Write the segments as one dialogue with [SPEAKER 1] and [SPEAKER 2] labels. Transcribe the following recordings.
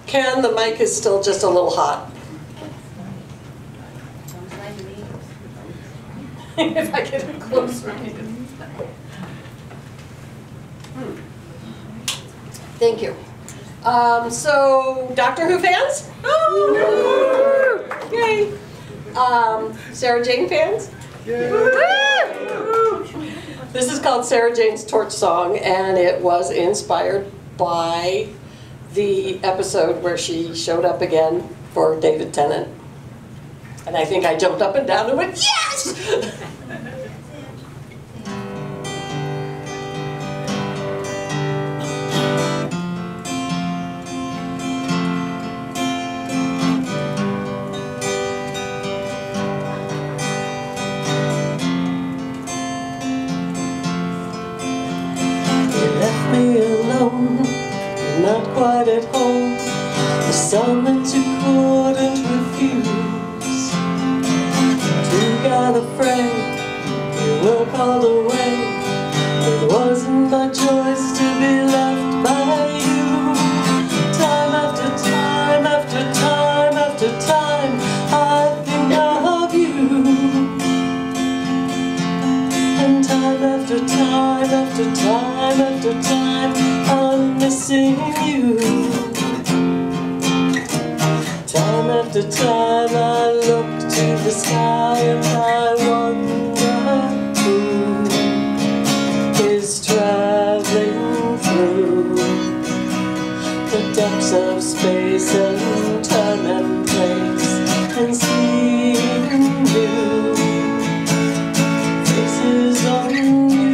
[SPEAKER 1] Ken, the mic is still just a little hot. If I get it closer. Thank you. So, Doctor Who fans? Oh, yay! Sarah Jane fans? This is called Sarah Jane's Torch Song, and it was inspired by the episode where she showed up again for David Tennant. And I think I jumped up and down and went, yes!
[SPEAKER 2] Not quite at home, the summons you couldn't refuse. To got a friend, you were called away. It wasn't my choice to be left by you. Time after time after time after time, I think of you. And time after time after time after time, I'm missing you. Time after time I look to the sky and I wonder who is traveling through the depths of space and time and place and seeing new faces on you.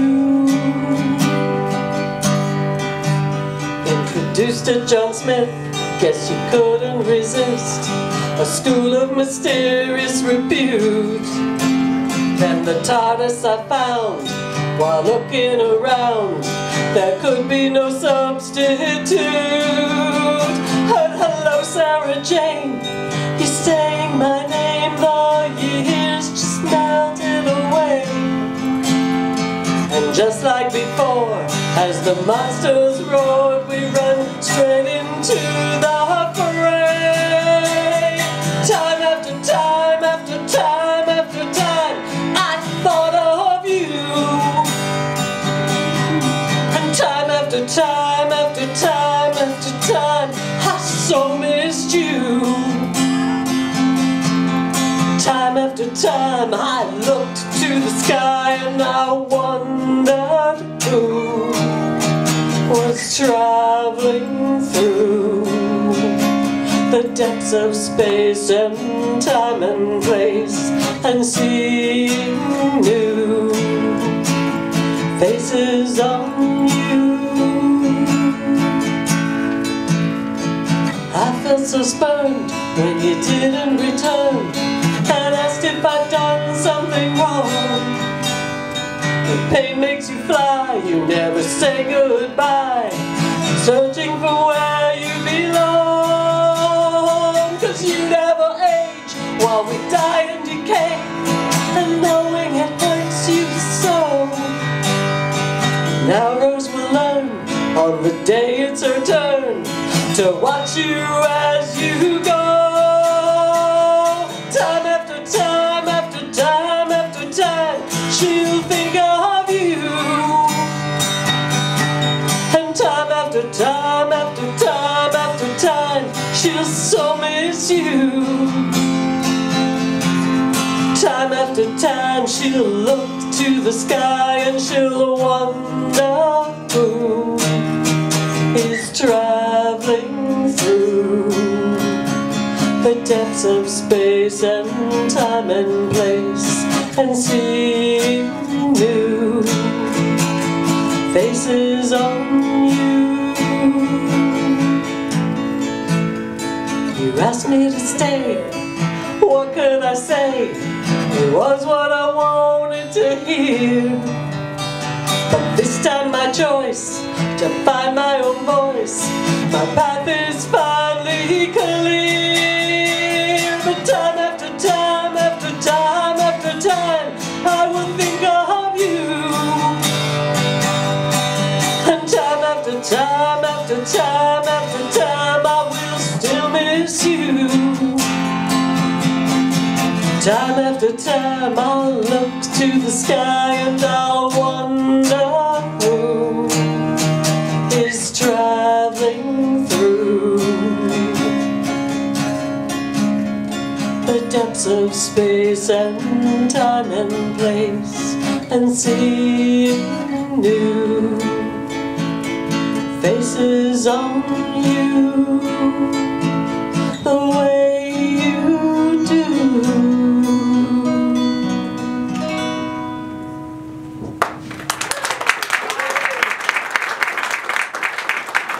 [SPEAKER 2] Introduced to John Smith, guess you couldn't resist a school of mysterious repute. Then the TARDIS I found while looking around, there could be no substitute. Hello Sarah Jane, you're saying my name, the years just melted away. And just like before, as the monsters roared, we ran straight into the fray. Time after time after time after time, I thought of you. And time after time after time after time, I so missed you. Time after time I looked to the sky and I wondered who was traveling through the depths of space and time and place and seeing new faces on you. I felt so spurned when you didn't return and asked if I'd done something wrong. The pain makes you fly, you never say goodbye, searching for where you belong. 'Cause you never age while we die and decay, and knowing it hurts you so. Now Rose will learn on the day it's her turn to watch you as you go. Time after time after time after time, she'll think of you. And time after time after time after time, she'll so miss you. Time after time she'll look to the sky and she'll wonder who is traveling through the depths of space and time and place and seeing new faces on you. You asked me to stay, what could I say? It was what I wanted to hear. But this time my choice to find my own voice, my path is finally clear. But time after time after time after time, I will think of you. And time after time after time after time, I will still Time after time I'll look to the sky and I'll wonder who is traveling through the depths of space and time and place, and seeing new faces on you.